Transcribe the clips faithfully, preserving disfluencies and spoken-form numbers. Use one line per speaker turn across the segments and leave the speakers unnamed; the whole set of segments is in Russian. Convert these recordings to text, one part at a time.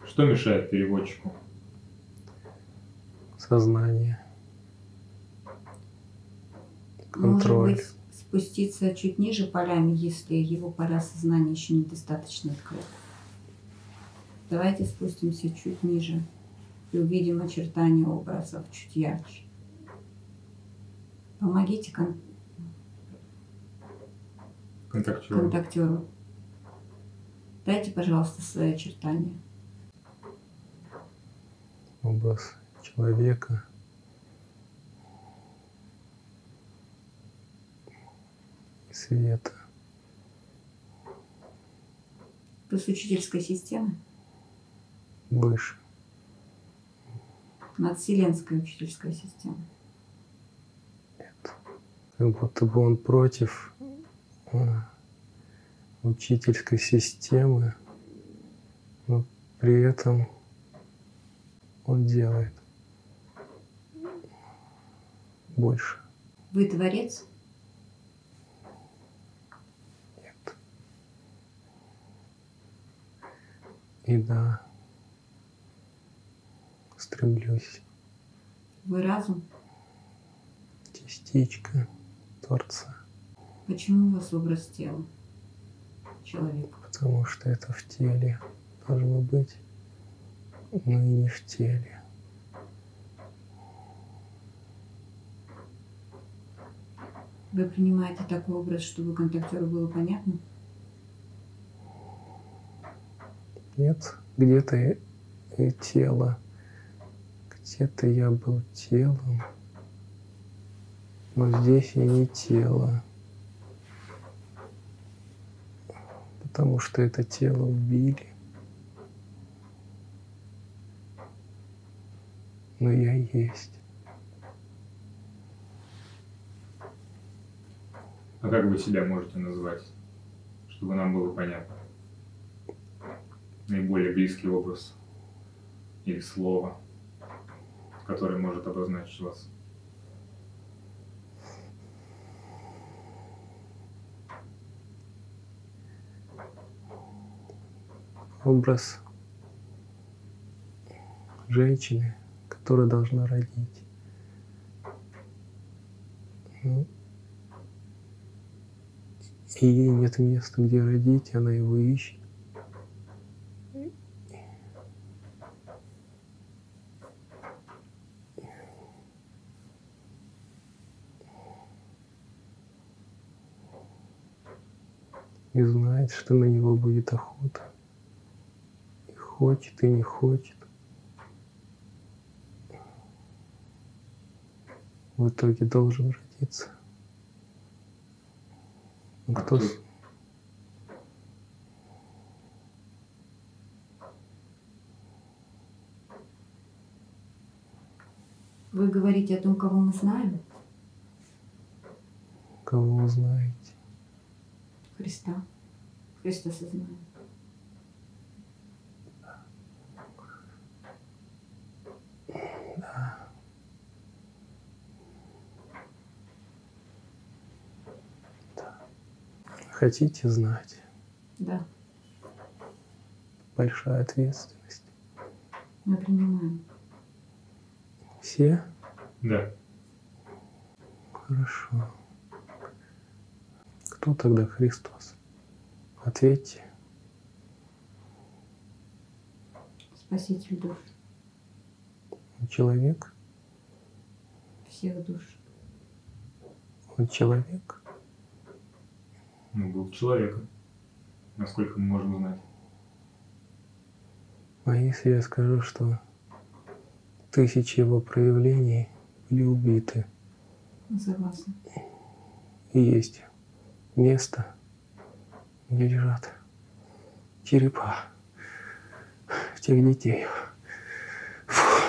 Что мешает переводчику?
Сознание. Контроль.
Может быть, спуститься чуть ниже полями, если его поля сознания еще недостаточно открыты. Давайте спустимся чуть ниже и увидим очертания образов чуть ярче. Помогите кон...
Контактеру.
контактеру. Дайте, пожалуйста, свои очертания.
Образ человека. И света.
Вы с учительской системы?
Выше.
Надвселенская учительская система.
Нет. Как будто бы он против а, учительской системы, но при этом он делает больше.
Вы творец?
Нет. И да, стремлюсь.
Вы разум?
Частичка Творца.
Почему у вас образ тела человека?
Потому что это в теле должно быть, но и не в теле.
Вы принимаете такой образ, чтобы контактеру было понятно?
Нет, где-то и, и тело, где-то я был телом, но здесь я не тело, потому что это тело убили, но я есть.
А как вы себя можете назвать, чтобы нам было понятно? Наиболее близкий образ или слово, которое может обозначить вас.
Образ женщины, которая должна родить. Ну, и ей нет места, где родить, она его ищет. И знает, что на него будет охота. И хочет, и не хочет. В итоге должен родиться.
А
Кто?
кто?
Вы говорите о том, кого мы знаем?
Кого вы знаете?
Христа. Христа сознаем.
Да. Да. Хотите знать?
Да,
Большая ответственность.
мы принимаем.
Все?
Да.
Хорошо. Кто тогда Христос? Ответьте.
Спаситель душ.
Он человек?
Всех душ.
Он человек?
Ну, был человеком, насколько мы можем знать.
А если я скажу, что тысячи его проявлений были убиты,
Согласна.
и есть место, где лежат черепа тех детей. Фу.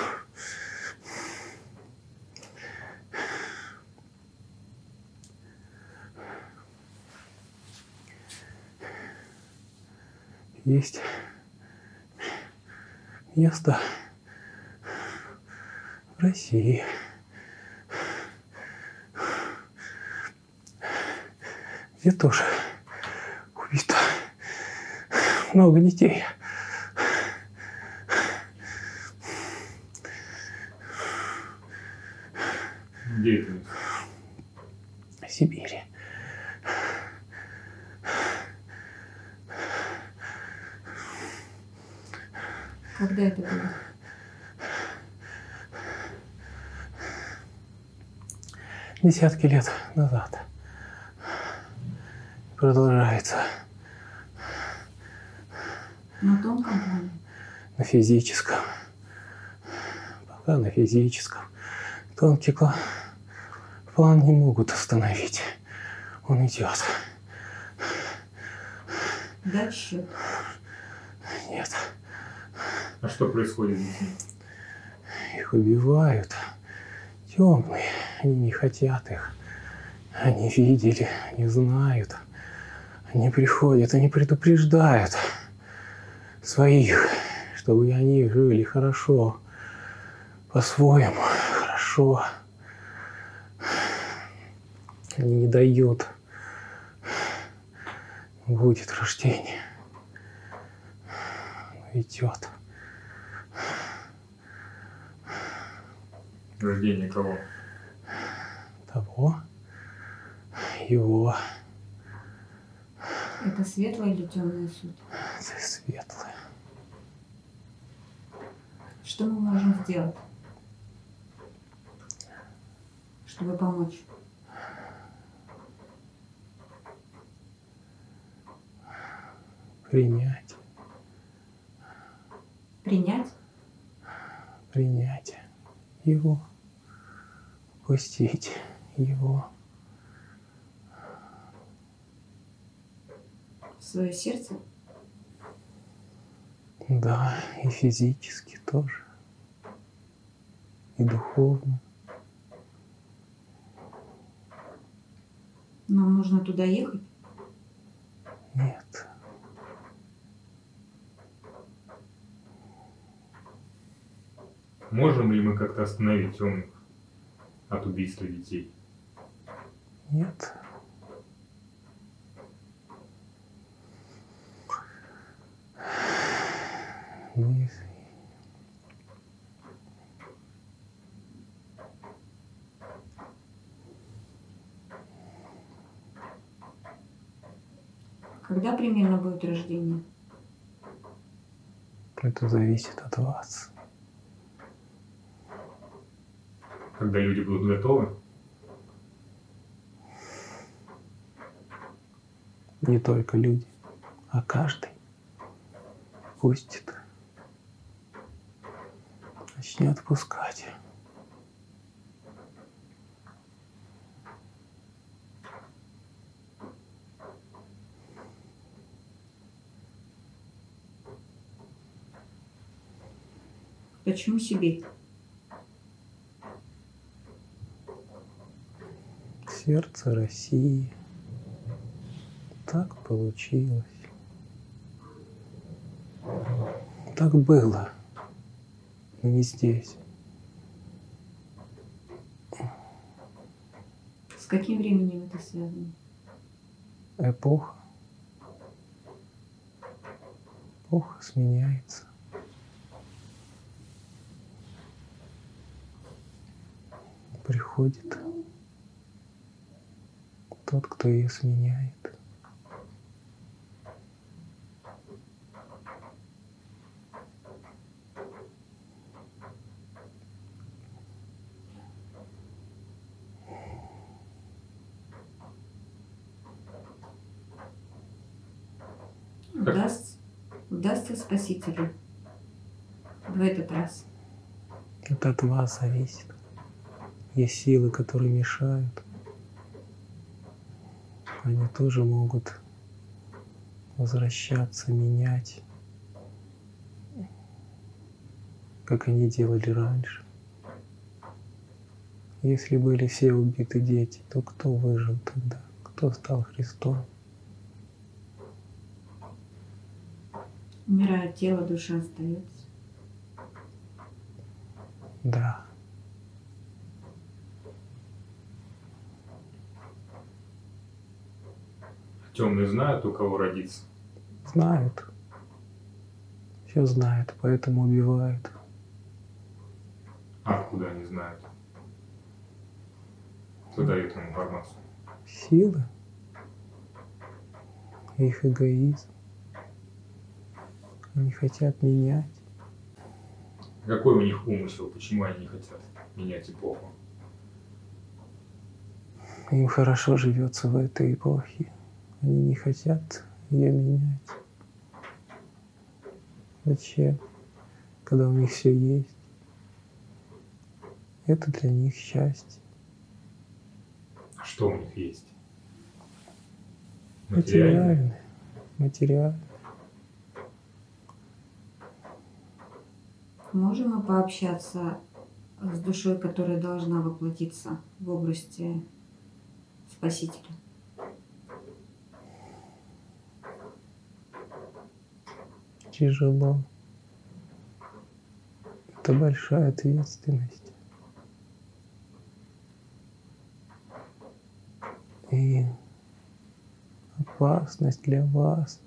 Есть место в России, где тоже убито много детей.
деятельность?
В Сибири.
Когда это было?
Десятки лет назад. Продолжается.
На тонком плане?
На физическом. Пока на физическом. Тонкий план, план не могут остановить. Он идет.
Дать счет?
Нет.
А что происходит с детьми?
Их убивают. Темные. Они не хотят их. Они видели, они знают. Они приходят, они предупреждают своих, чтобы они жили хорошо, по-своему, хорошо. Они не дают. Будет рождение. Оно идет.
Рождение кого?
Того, его.
Это светлая или темная суть?
Это светлое.
Что мы можем сделать, чтобы помочь?
Принять.
Принять?
Принять его. Пустить его.
В свое сердце?
Да, и физически тоже. И духовно.
Нам нужно туда ехать?
Нет.
Можем ли мы как-то остановить темных от убийства детей?
Нет. Мы
Когда примерно будет рождение?
Это зависит от вас.
Когда люди будут готовы?
Не только люди, а каждый пустит. Начнет пускать.
Почему Сибирь?
Сердце России. Так получилось. Так было. Но не здесь.
С каким временем это связано?
Эпоха. Эпоха сменяется. Приходит тот, кто ее сменяет.
Удаст, удастся Спасителю в этот раз?
Это от вас зависит. Есть силы, которые мешают. Они тоже могут возвращаться, менять, как они делали раньше. Если были все убиты дети, то кто выжил тогда? Кто стал Христом?
Умирает тело, душа остается.
Да.
Темные знают, у кого родиться?
Знают. Все знают, поэтому убивают.
А откуда они знают? Кто дает им информацию?
Силы, их эгоизм. Они хотят менять.
Какой у них умысел? Почему они не хотят менять эпоху?
Им хорошо живется в этой эпохе. Они не хотят ее менять. Зачем? Когда у них все есть. Это для них счастье.
А что у них есть? Материальное?
Материальное. Материальное.
Можем мы пообщаться с душой, которая должна воплотиться в образе Спасителя?
Тяжело. Это большая ответственность. И опасность для вас.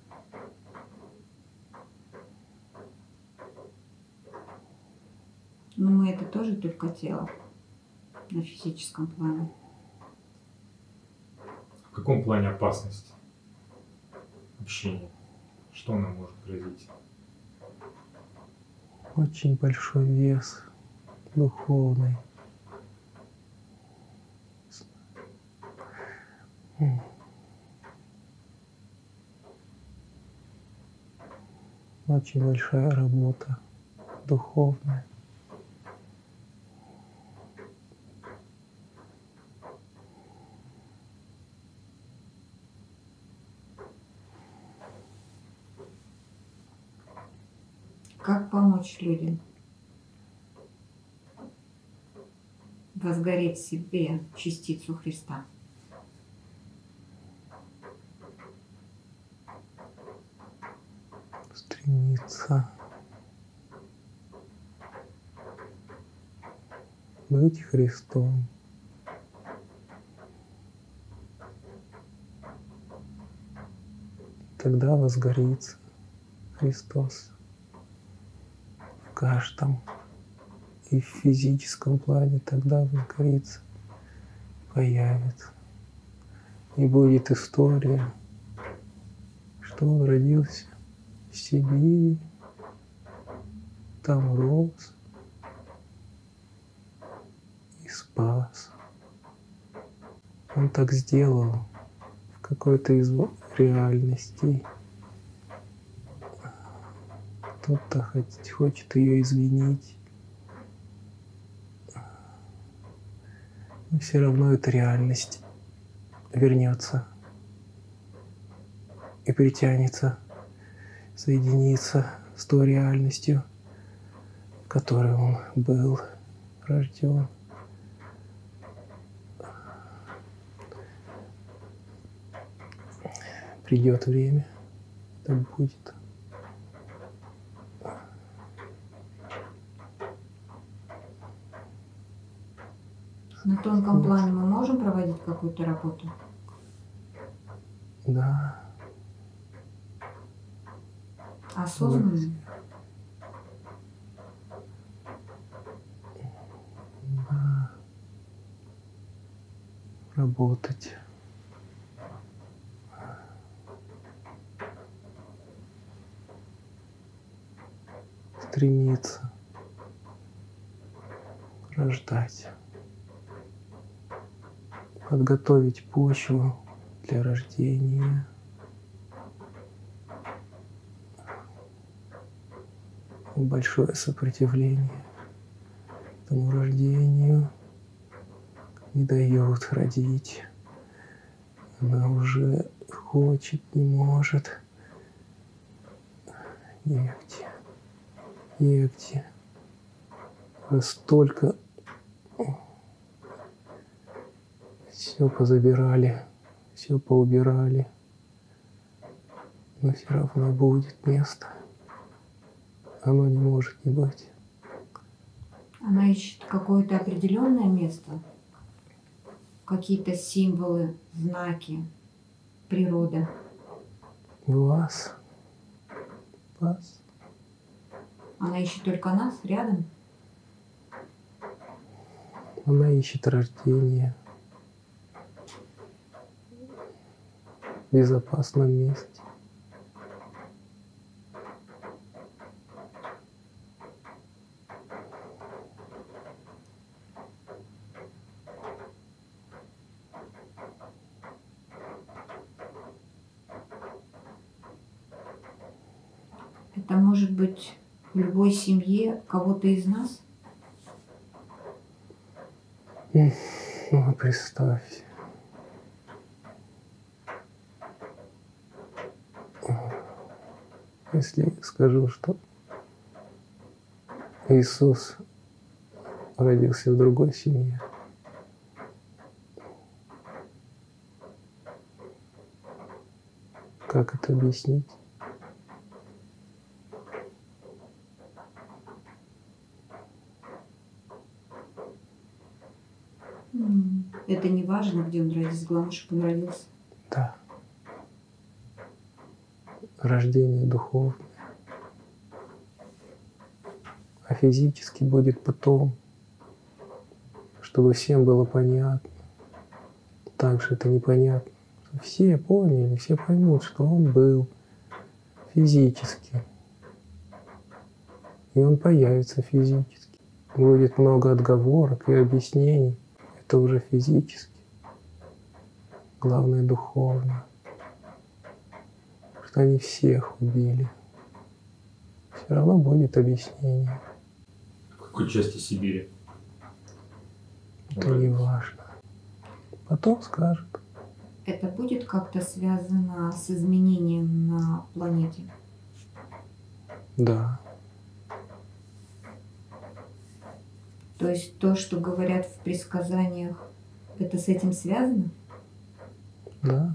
Но мы это тоже только тело на физическом плане.
В каком плане опасность общения? Что нам может грозить?
Очень большой вес духовный. Очень большая работа духовная.
Как помочь людям возгореть в себе частицу Христа?
Стремиться быть Христом. Тогда возгорится Христос в каждом, и в физическом плане тогда возгорится, появится. И будет история, что он родился в Сибири, там рос и спас. Он так сделал в какой-то из реальностей. Кто-то хочет ее извинить. Но все равно эта реальность вернется и притянется, соединится с той реальностью, в которой он был рожден. Придет время, это будет.
На тонком плане мы можем проводить какую-то работу?
Да.
Осознанно?
Да. Работать. Стремиться. Рождать. Подготовить почву для рождения. Большое сопротивление этому рождению. Не дают родить. Она уже хочет, не может. Негде. Негде. Столько все позабирали, все поубирали. Но все равно будет место. Оно не может не быть.
Она ищет какое-то определенное место, какие-то символы, знаки, природы.
Вас. Вас.
Она ищет только нас рядом.
Она ищет рождение в безопасном месте.
Это может быть в любой семье кого-то из нас?
Ну, представьте. Если я скажу, что Иисус родился в другой семье, как это объяснить?
Это не важно, где он родился, главное, чтобы он родился.
Да. Рождение духовное. А физически будет потом, чтобы всем было понятно. Также это непонятно. Все поняли, все поймут, что он был физически. И он появится физически. Будет много отговорок и объяснений. Это уже физически. Главное духовно. Что они всех убили. Все равно будет объяснение.
В какой части Сибири?
Это не важно. Потом скажут.
Это будет как-то связано с изменением на планете?
Да.
То есть то, что говорят в предсказаниях, это с этим связано?
Да.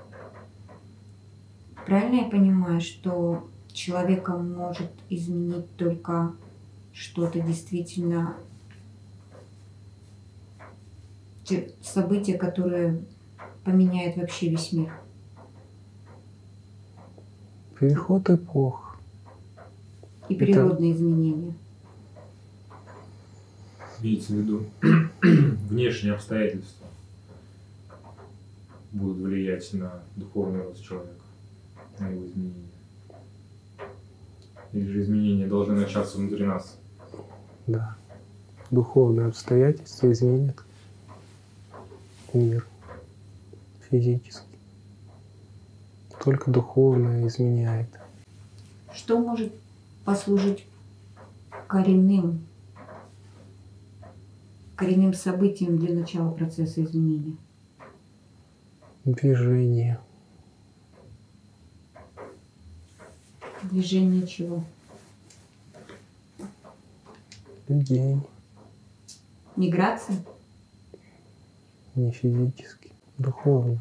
Правильно я понимаю, что человека может изменить только что-то действительно, те события, которые поменяют вообще весь мир?
Переход эпох.
И природные это... изменения?
Имеется в виду внешние обстоятельства будут влиять на духовный рост человека, на его изменения. Или же изменения должны начаться внутри нас?
Да. Духовные обстоятельства изменят мир физически. Только духовное изменяет.
Что может послужить коренным, коренным событием для начала процесса изменения?
Движение.
Движение чего?
Людей.
Миграция?
Не физически, духовно.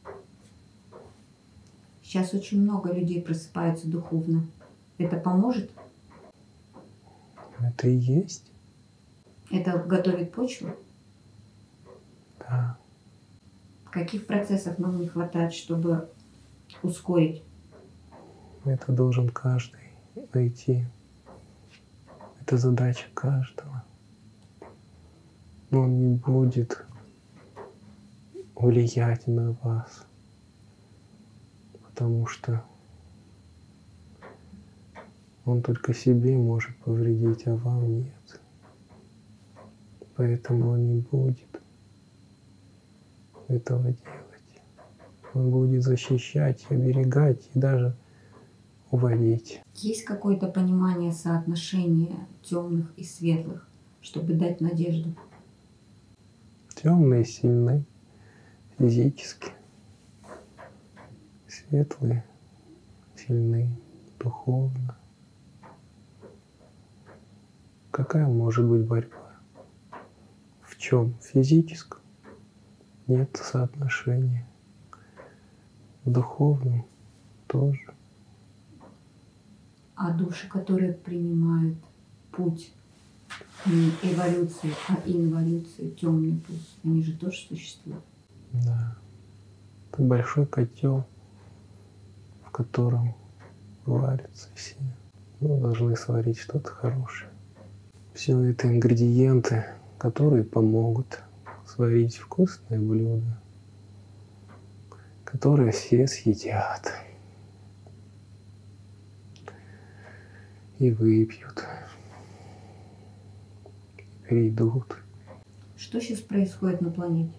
Сейчас очень много людей просыпаются духовно. Это поможет?
Это и есть.
Это готовит почву?
Да.
Каких процессов нам не хватает, чтобы ускорить?
Это должен каждый найти. Это задача каждого. Но он не будет влиять на вас, потому что он только себе может повредить, а вам нет. Поэтому он не будет этого делать. Он будет защищать, оберегать и даже уводить.
Есть какое-то понимание соотношения темных и светлых, чтобы дать надежду?
Темные сильны физически, светлые сильны духовно. Какая может быть борьба? В чем? В физическом нет соотношения. В духовном тоже.
А души, которые принимают путь не эволюции, а инволюции, темный путь, они же тоже существуют?
Да. Это большой котел, в котором варятся все. Мы должны сварить что-то хорошее. Все это ингредиенты, которые помогут сварить вкусное блюдо, которые все съедят и выпьют, и перейдут.
Что сейчас происходит на планете?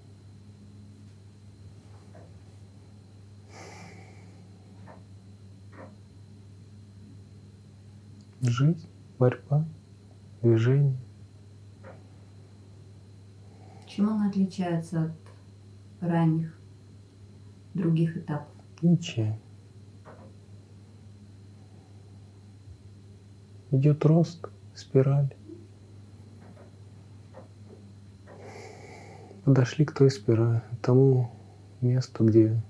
Жизнь, борьба, движение.
Чем она отличается от ранних других этапов?
Ничем. Идет рост, спираль. Подошли к той спирали, к тому месту, где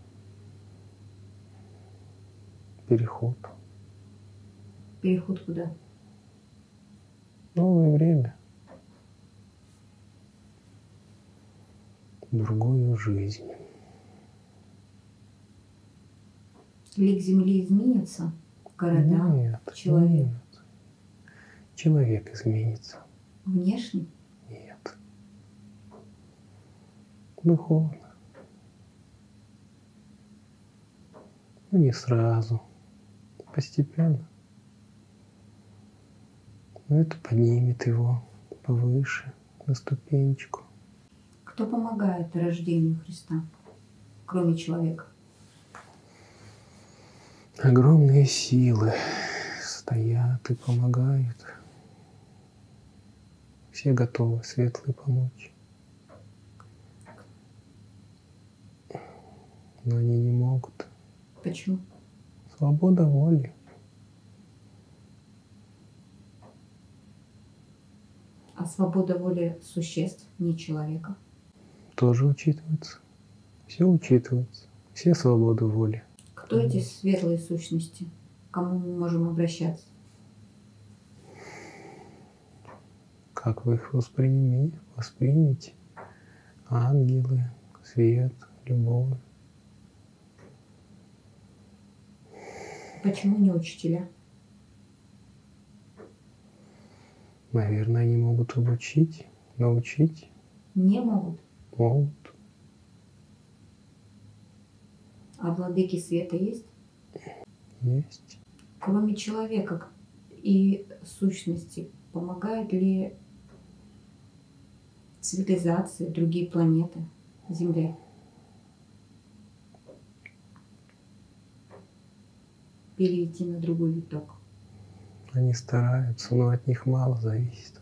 переход.
Переход куда?
Новое время. Другую жизнь.
Лик Земли изменится? Города?
Нет,
Человек?
нет. Человек изменится.
Внешне?
Нет. Духовно. Ну, не сразу. Постепенно. Но это поднимет его повыше, на ступенечку.
Кто помогает рождению Христа, кроме человека?
Огромные силы стоят и помогают. Все готовы, светлые, помочь. Но они не могут.
Почему?
Свобода воли.
А свобода воли существ, не человека?
Тоже учитывается. Все учитывается. Все свободы воли.
Кто эти светлые сущности? К кому мы можем обращаться?
Как вы их воспринимете? Воспримите. Ангелы, свет, любовь.
Почему не учителя?
Наверное, они могут обучить, научить.
Не могут.
Могут.
А владыки света есть?
Есть.
Кроме человека и сущности, помогают ли цивилизации, другие планеты, Земле? Перейти на другой виток?
Они стараются, но от них мало зависит.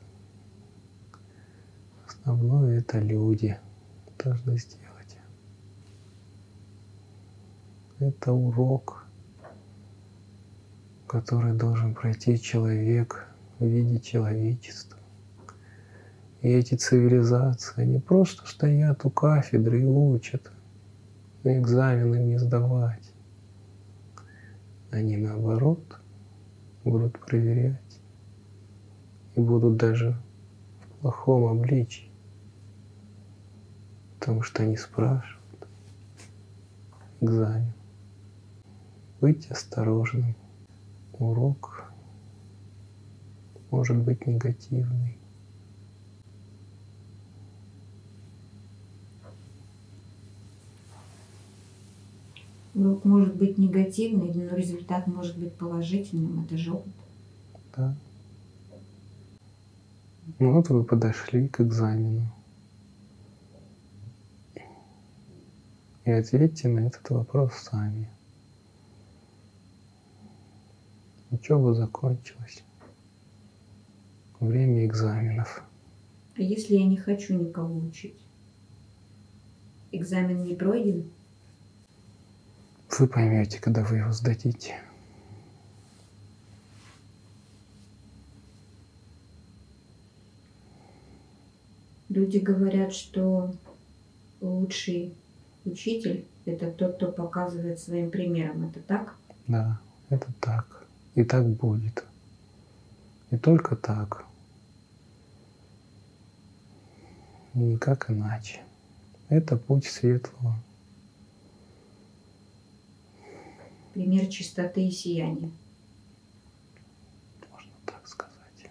Основное это люди должны сделать. Это урок, который должен пройти человек в виде человечества. И эти цивилизации, они просто стоят у кафедры и учат, но экзамены не сдавать. Они наоборот будут проверять и будут даже в плохом обличии, потому что они спрашивают. Экзамен. Быть осторожным. Урок может быть негативный.
Урок может быть негативный, но результат может быть положительным. Это же опыт.
Да. Ну вот вы подошли к экзамену. И ответьте на этот вопрос сами. Учеба закончилась. Время экзаменов.
А если я не хочу никого учить? Экзамен не пройден?
Вы поймете, когда вы его сдадите.
Люди говорят, что лучший учитель – это тот, кто показывает своим примером. Это так?
Да, это так. И так будет. И только так. И никак иначе. Это путь светлого.
Пример чистоты и сияния.
Можно так сказать.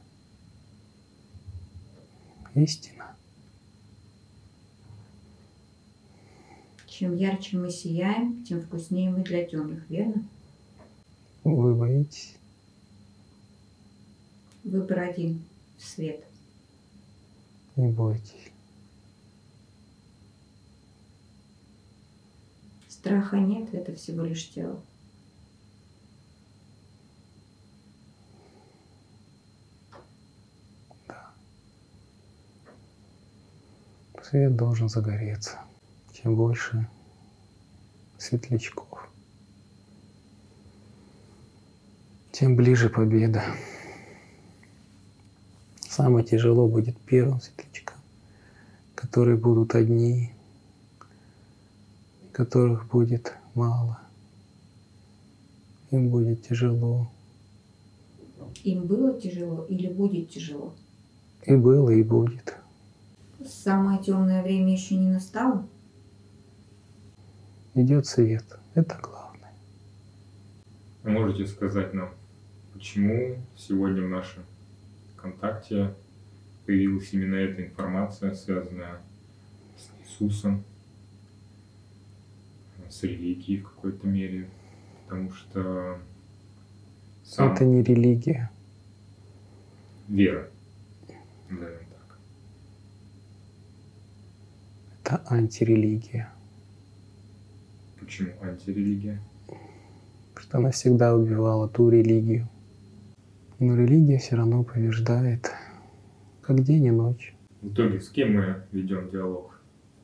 Истина.
Чем ярче мы сияем, тем вкуснее мы для темных, верно?
Вы боитесь?
Выбор один — свет.
Не бойтесь.
Страха нет, это всего лишь тело.
Да. Свет должен загореться. Чем больше светлячков, тем ближе победа. Самое тяжело будет первым светлячкам, которые будут одни, которых будет мало. Им будет тяжело.
Им было тяжело или будет тяжело?
И было, и будет.
Самое темное время еще не настало?
Идет свет. Это главное.
Вы можете сказать нам, почему сегодня в нашем ВКонтакте появилась именно эта информация, связанная с Иисусом, с религией в какой-то мере? Потому что сам...
Это не религия.
Вера, наверное, так.
Это антирелигия.
Почему антирелигия?
Потому что она всегда убивала ту религию. Но религия все равно побеждает, как день и ночь.
В итоге с кем мы ведем диалог?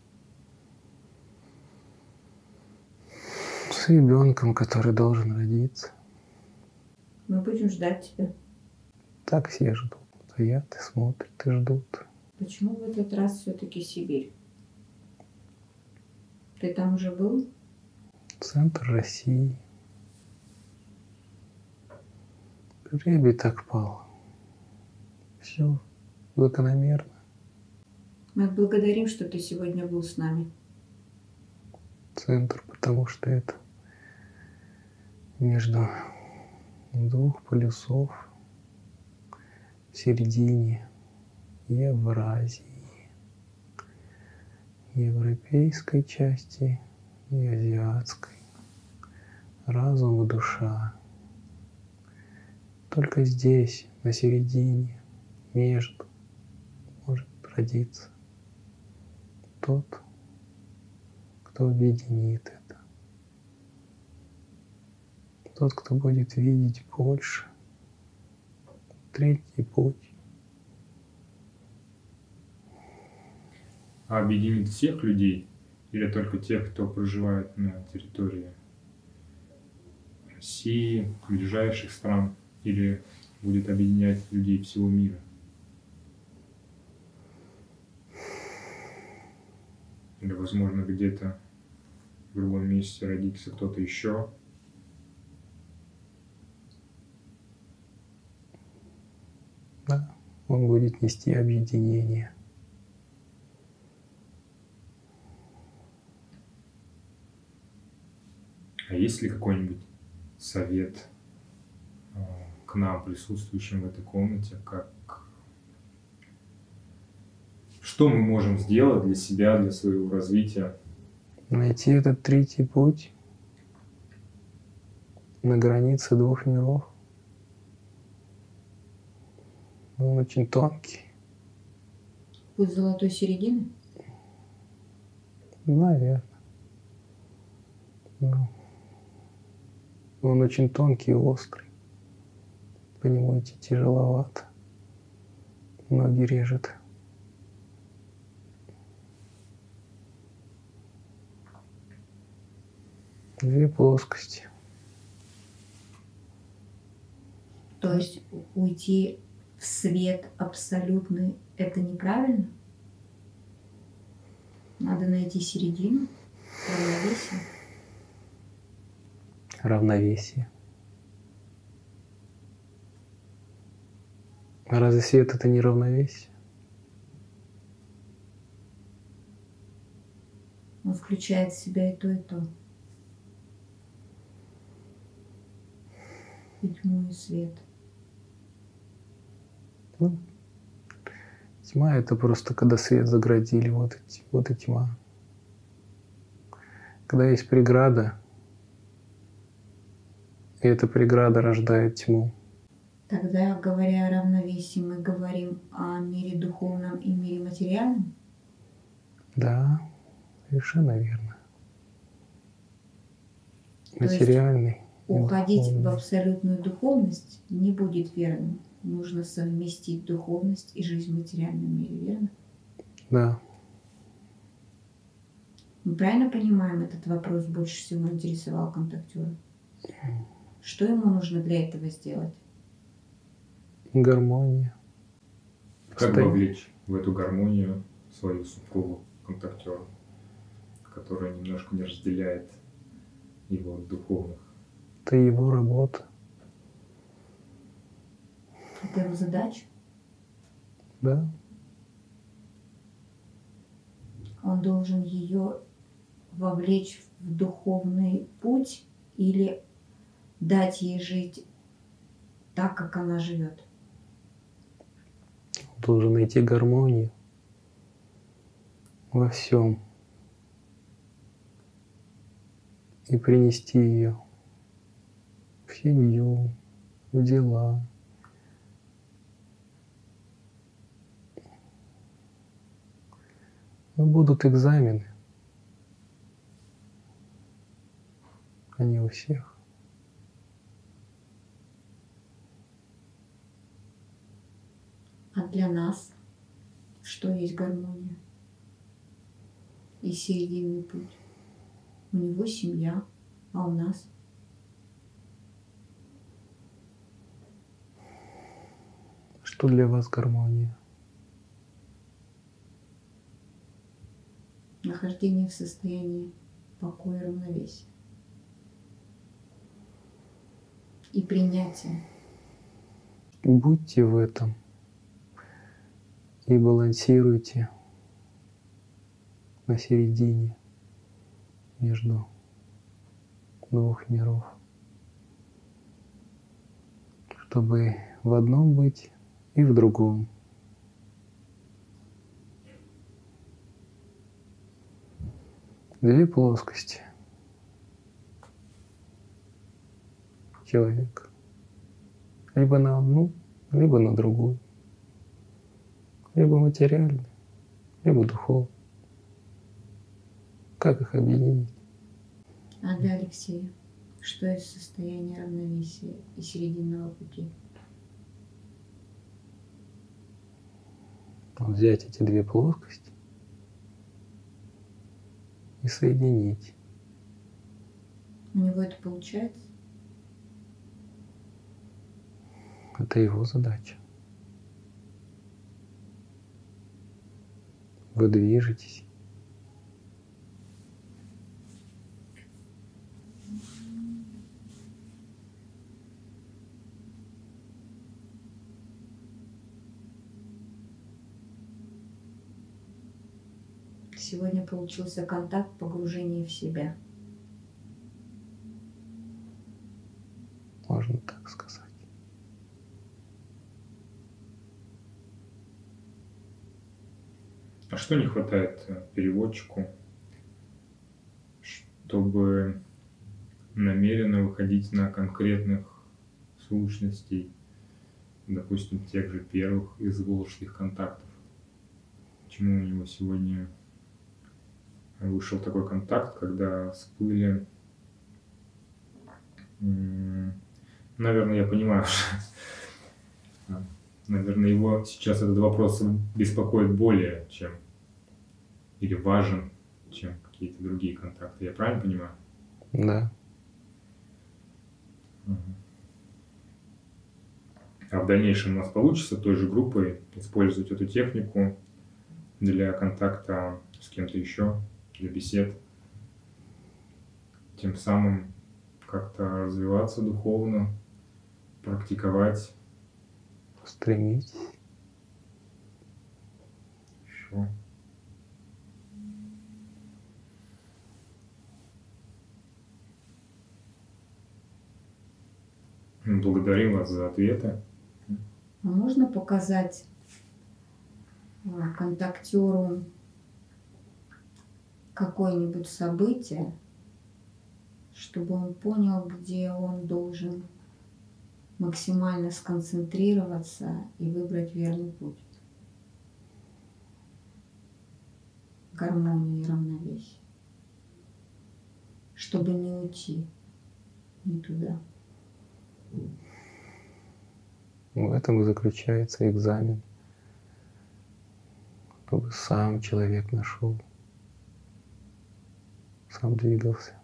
С ребенком, который должен родиться.
Мы будем ждать тебя.
Так все ждут. Стоят и смотрят и ждут.
Почему в этот раз все-таки Сибирь? Ты там уже был?
Центр России. Жребий так пал. Все закономерно.
Мы благодарим, что ты сегодня был с нами.
Центр, потому что это между двух полюсов в середине Евразии, европейской части и азиатской. Разум и душа. Только здесь, на середине, между, может родиться тот, кто объединит это. Тот, кто будет видеть больше. Третий путь.
А объединит всех людей или только тех, кто проживает на территории России, ближайших стран, или будет объединять людей всего мира? Или, возможно, где-то в другом месте родится кто-то еще?
Да, он будет нести объединение.
А есть ли какой-нибудь совет э, к нам, присутствующим в этой комнате, как что мы можем сделать для себя, для своего развития?
Найти этот третий путь на границе двух миров. Он очень тонкий.
Путь золотой середины?
Наверное. Ну, он очень тонкий и острый. По нему идти тяжеловато. Ноги режет. Две плоскости.
То есть уйти в свет абсолютный — это неправильно? Надо найти середину, равновесие.
Равновесие. А разве свет — это не равновесие?
Он включает в себя и то, и то. И тьму, и свет.
Ну, тьма — это просто когда свет заградили, вот и, вот и тьма. Когда есть преграда, и эта преграда рождает тьму.
Тогда, говоря о равновесии, мы говорим о мире духовном и мире материальном?
Да, совершенно верно.
То есть
Материальный. и
уходить в
духовный.
абсолютную духовность не будет верным. Нужно совместить духовность и жизнь в материальном мире, верно?
Да,
Мы правильно понимаем, этот вопрос больше всего интересовал контактера? Что ему нужно для этого сделать?
гармония.
Как
Постоянно.
вовлечь в эту гармонию свою супругу, контактера, которая немножко не разделяет его духовных?
Это его работа.
Это его задача.
Да,
Он должен ее вовлечь в духовный путь или дать ей жить так, как она живет.
должен найти гармонию во всем и принести ее в семью, в дела. Но будут экзамены, они у всех.
А для нас что есть гармония и серединный путь? У него семья, а у нас?
Что для вас гармония?
Нахождение в состоянии покоя и равновесия. И принятие.
Будьте в этом и балансируйте на середине между двух миров, чтобы в одном быть и в другом. Две плоскости человека. Либо на одну, либо на другую. Либо материальный, либо духовный. Как их объединить?
А для Алексея что есть состояние равновесия и серединного пути?
Вот взять эти две плоскости и соединить.
У него это получается?
Это его задача. Вы движетесь.
Сегодня получился контакт погружения в себя.
Можно так сказать.
А что не хватает э, переводчику, чтобы намеренно выходить на конкретных сущностей, допустим, тех же первых из волжских контактов? Почему у него сегодня вышел такой контакт, когда всплыли... м, Наверное, я понимаю, что, наверное, его сейчас этот вопрос беспокоит более, чем или важен, чем какие-то другие контакты. Я правильно понимаю?
Да.
Мгм. А в дальнейшем у нас получится той же группой использовать эту технику для контакта с кем-то еще, для бесед, тем самым как-то развиваться духовно, практиковать
Стремитесь.
еще. Благодарим вас за ответы.
А можно показать а, контактеру какое-нибудь событие, чтобы он понял, где он должен максимально сконцентрироваться и выбрать верный путь. Гармонию и равновесие. Чтобы не уйти не туда.
В этом и заключается экзамен. Чтобы сам человек нашел, сам двигался.